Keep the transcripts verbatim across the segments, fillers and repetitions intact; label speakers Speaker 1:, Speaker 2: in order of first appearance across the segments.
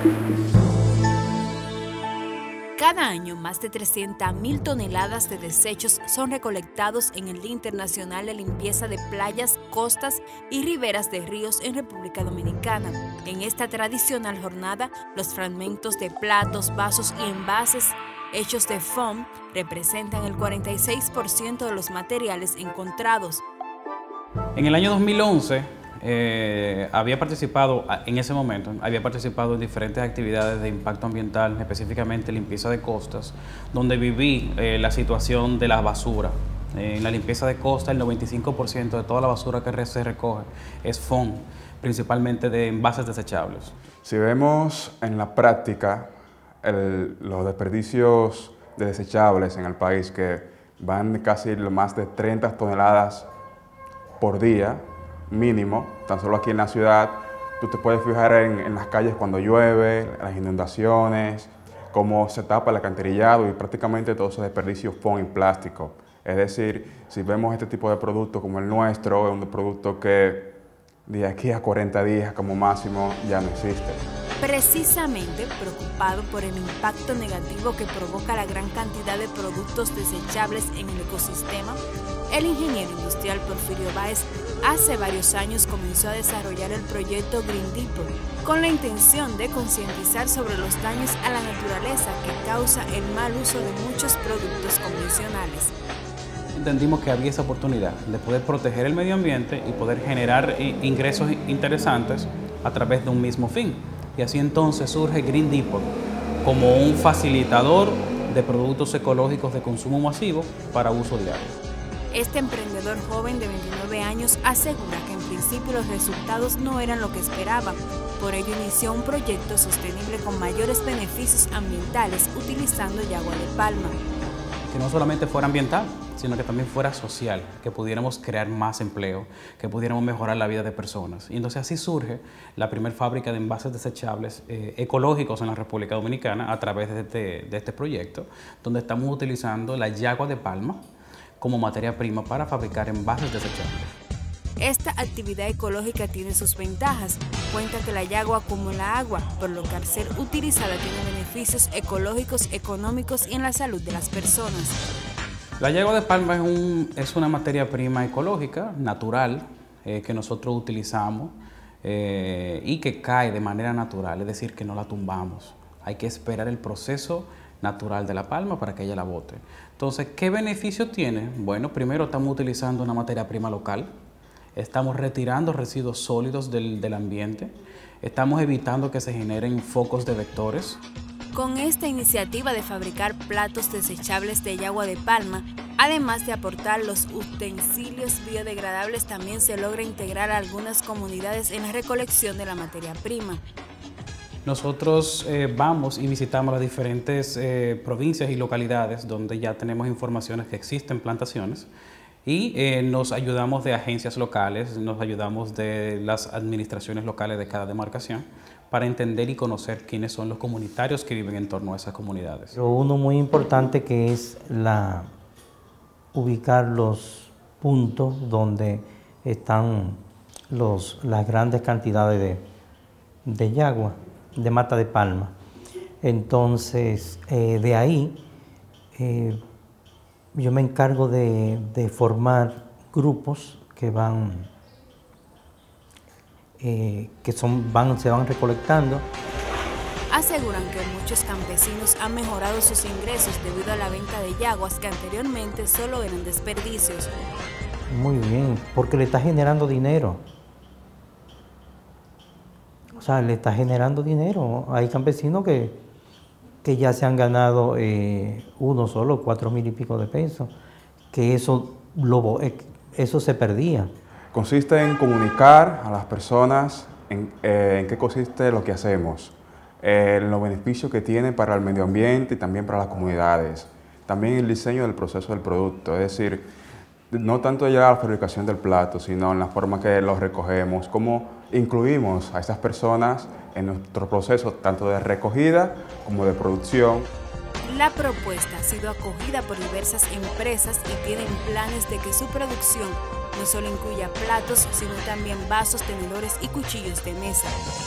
Speaker 1: Cada año, más de trescientas mil toneladas de desechos son recolectados en el Día Internacional de Limpieza de Playas, Costas y Riberas de Ríos en República Dominicana. En esta tradicional jornada, los fragmentos de platos, vasos y envases hechos de foam representan el cuarenta y seis por ciento de los materiales encontrados.
Speaker 2: En el año dos mil once, Eh, había participado, en ese momento, había participado en diferentes actividades de impacto ambiental, específicamente limpieza de costas, donde viví eh, la situación de la basura. Eh, en la limpieza de costa, el noventa y cinco por ciento de toda la basura que se recoge es foam, principalmente de envases desechables.
Speaker 3: Si vemos en la práctica el, los desperdicios de desechables en el país, que van casi más de treinta toneladas por día, mínimo, tan solo aquí en la ciudad, tú te puedes fijar en, en las calles cuando llueve, las inundaciones, cómo se tapa el alcantarillado y prácticamente todos esos desperdicios foam y plástico. Es decir, si vemos este tipo de producto como el nuestro, es un producto que de aquí a cuarenta días como máximo ya no existe.
Speaker 1: Precisamente preocupado por el impacto negativo que provoca la gran cantidad de productos desechables en el ecosistema, el ingeniero industrial Porfirio Báez hace varios años comenzó a desarrollar el proyecto Green Depot con la intención de concientizar sobre los daños a la naturaleza que causa el mal uso de muchos productos convencionales.
Speaker 2: Entendimos que había esa oportunidad de poder proteger el medio ambiente y poder generar ingresos interesantes a través de un mismo fin. Y así entonces surge Green Depot como un facilitador de productos ecológicos de consumo masivo para uso diario.
Speaker 1: Este emprendedor joven de veintinueve años asegura que en principio los resultados no eran lo que esperaba. Por ello inició un proyecto sostenible con mayores beneficios ambientales utilizando yagua de palma.
Speaker 2: Que no solamente fuera ambiental, sino que también fuera social, que pudiéramos crear más empleo, que pudiéramos mejorar la vida de personas. Y entonces así surge la primera fábrica de envases desechables eh, ecológicos en la República Dominicana a través de este, de este proyecto, donde estamos utilizando la yagua de palma como materia prima para fabricar envases desechables.
Speaker 1: Esta actividad ecológica tiene sus ventajas. Cuenta que la yagua acumula agua, por lo que al ser utilizada tiene beneficios ecológicos, económicos y en la salud de las personas.
Speaker 2: La yagua de palma es, un, es una materia prima ecológica, natural, eh, que nosotros utilizamos eh, y que cae de manera natural, es decir, que no la tumbamos. Hay que esperar el proceso natural de la palma para que ella la bote. Entonces, ¿qué beneficio tiene? Bueno, primero estamos utilizando una materia prima local, estamos retirando residuos sólidos del, del ambiente, estamos evitando que se generen focos de vectores.
Speaker 1: Con esta iniciativa de fabricar platos desechables de yagua de palma, además de aportar los utensilios biodegradables, también se logra integrar a algunas comunidades en la recolección de la materia prima.
Speaker 2: Nosotros eh, vamos y visitamos las diferentes eh, provincias y localidades donde ya tenemos informaciones que existen plantaciones y eh, nos ayudamos de agencias locales, nos ayudamos de las administraciones locales de cada demarcación para entender y conocer quiénes son los comunitarios que viven en torno a esas comunidades.
Speaker 4: Pero uno muy importante que es la, ubicar los puntos donde están los, las grandes cantidades de, de yagua, de mata de palma. Entonces, eh, de ahí, eh, yo me encargo de, de formar grupos que van, eh, que son, van, se van recolectando.
Speaker 1: Aseguran que muchos campesinos han mejorado sus ingresos debido a la venta de yaguas que anteriormente solo eran desperdicios.
Speaker 4: Muy bien, porque le está generando dinero. O sea, le está generando dinero. Hay campesinos que, que ya se han ganado eh, uno solo, cuatro mil y pico de pesos, que eso, lo, eso se perdía.
Speaker 3: Consiste en comunicar a las personas en, eh, en qué consiste lo que hacemos, eh, en los beneficios que tiene para el medio ambiente y también para las comunidades. También el diseño del proceso del producto, es decir, no tanto ya la fabricación del plato, sino en la forma que lo recogemos, cómo incluimos a estas personas en nuestro proceso tanto de recogida como de producción.
Speaker 1: La propuesta ha sido acogida por diversas empresas y tienen planes de que su producción no solo incluya platos, sino también vasos, tenedores y cuchillos de mesa.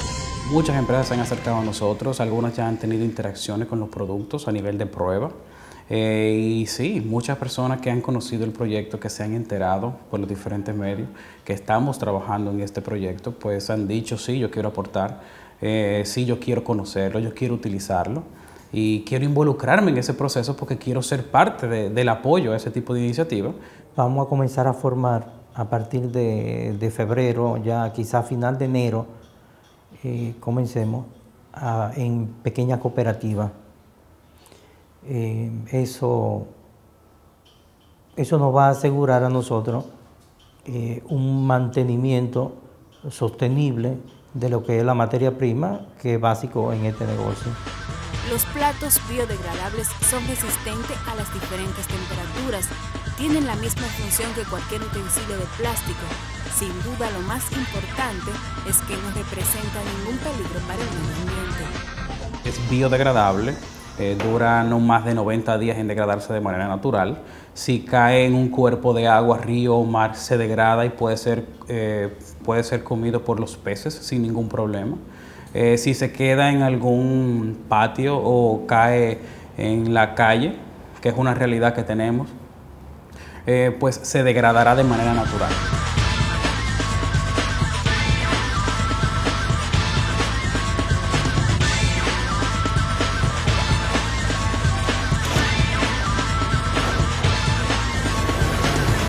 Speaker 2: Muchas empresas se han acercado a nosotros, algunas ya han tenido interacciones con los productos a nivel de prueba. Eh, y sí, muchas personas que han conocido el proyecto, que se han enterado por los diferentes medios, que estamos trabajando en este proyecto, pues han dicho, sí, yo quiero aportar, eh, sí, yo quiero conocerlo, yo quiero utilizarlo y quiero involucrarme en ese proceso porque quiero ser parte de, del apoyo a ese tipo de iniciativas.
Speaker 4: Vamos a comenzar a formar a partir de, de febrero, ya quizá a final de enero, eh, comencemos a, en pequeñas cooperativas. Eh, eso, eso nos va a asegurar a nosotros eh, un mantenimiento sostenible de lo que es la materia prima, que es básico en este negocio.
Speaker 1: Los platos biodegradables son resistentes a las diferentes temperaturas, tienen la misma función que cualquier utensilio de plástico. Sin duda, lo más importante es que no representa ningún peligro para el medio ambiente.
Speaker 2: Es biodegradable. Eh, dura no más de noventa días en degradarse de manera natural. Si cae en un cuerpo de agua, río o mar, se degrada y puede ser, eh, puede ser comido por los peces sin ningún problema. Eh, si se queda en algún patio o cae en la calle, que es una realidad que tenemos, eh, pues se degradará de manera natural.